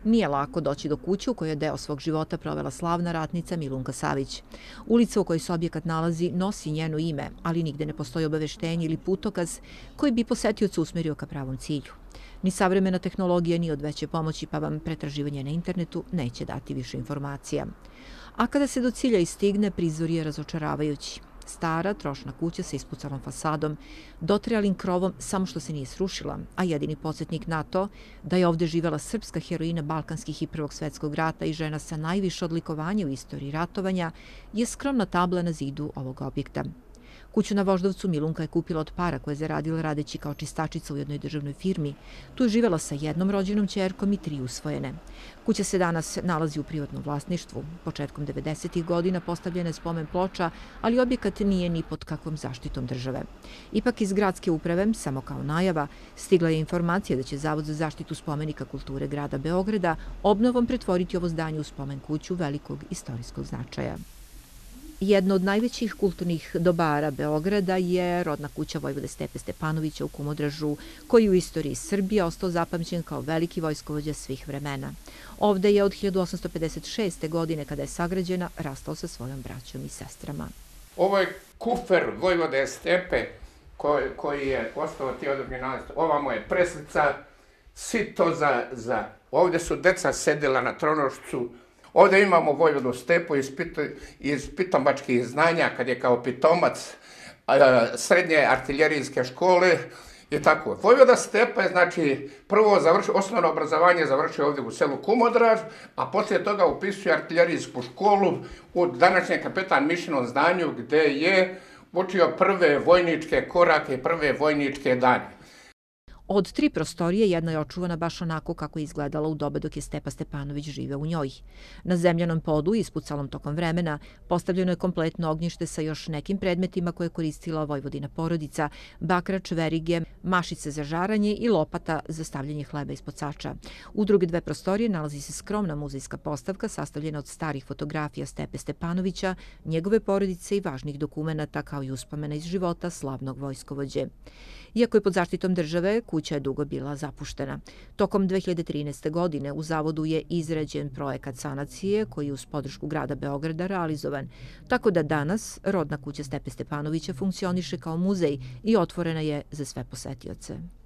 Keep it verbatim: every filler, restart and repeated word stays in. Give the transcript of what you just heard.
Nije lako doći do kuće u kojoj je deo svog života provela slavna ratnica Milunka Savić. Ulica u kojoj se objekat nalazi nosi njeno ime, ali nigde ne postoji obaveštenje ili putokaz koji bi posetioca usmerio ka pravom cilju. Ni savremena tehnologija ni od veće pomoći, pa vam pretraživanje na internetu neće dati više informacija. A kada se do cilja i stigne, prizor je razočaravajući. Stara, trošna kuća sa ispucanom fasadom, dotrajalim krovom samo što se nije srušila, a jedini podsjetnik na to da je ovde živela srpska heroina Balkanskih i Prvog svetskog rata i žena sa najviše odlikovanja u istoriji ratovanja je skromna tabla na zidu ovog objekta. Kuću na Voždovcu Milunka je kupila od para koje je zaradila radeći kao čistačica u jednoj državnoj firmi. Tu je živela sa jednom rođenom ćerkom i tri usvojene. Kuća se danas nalazi u privatnom vlasništvu. Početkom devedesetih godina postavljena je spomen ploča, ali objekat nije ni pod kakvom zaštitom države. Ipak iz gradske uprave, samo kao najava, stigla je informacija da će Zavod za zaštitu spomenika kulture grada Beograda obnovom pretvoriti ovo zdanje u spomen kuću velikog istorijskog značaja. Jedno od najvećih kulturnih dobara Beograda je rodna kuća vojvode Stepe Stepanovića u Kumodražu, koji u istoriji Srbije ostao zapamćen kao veliki vojskovođa svih vremena. Ovde je od hiljadu osamsto pedeset šeste. godine, kada je sagrađena, rastao sa svojom braćom i sestrama. Ovo je kufer vojvode Stepe koji, koji je ostao Teodor Gnjanović. Ova mu je preslica, sito za, za... Ovde su deca sedela na tronošcu. Ovde imamo vojvodu Stepu iz, pit, iz pitombačkih znanja, kad je kao pitomac a, srednje artiljerijske škole i tako. Vojvoda Stepa je, znači, prvo završio, osnovno obrazovanje završio ovde u selu Kumodraž, a poslije toga upisuje artiljerijsku školu u današnjem kapetan Mišinom zdanju, gde je učio prve vojničke korake i prve vojničke dane. Od tri prostorije jedna je očuvana baš onako kako je izgledala u doba dok je Stepa Stepanović živeo u njoj. Na zemljanom podu, ispucalom tokom vremena, postavljeno je kompletno ognjište sa još nekim predmetima koje je koristila vojvodina porodica, bakrač, verige, mašice za žaranje i lopata za stavljanje hleba ispod sača. U druge dve prostorije nalazi se skromna muzejska postavka sastavljena od starih fotografija Stepe Stepanovića, njegove porodice i važnih dokumenata kao i uspomena iz života slavnog vojskovođe. Iako je pod zaštitom države, kuća je dugo bila zapuštena. Tokom dve hiljade trinaeste. godine u Zavodu je izrađen projekat sanacije koji je uz podršku grada Beograda realizovan, tako da danas rodna kuća Stepe Stepanovića funkcioniše kao muzej i otvorena je za sve posetioce.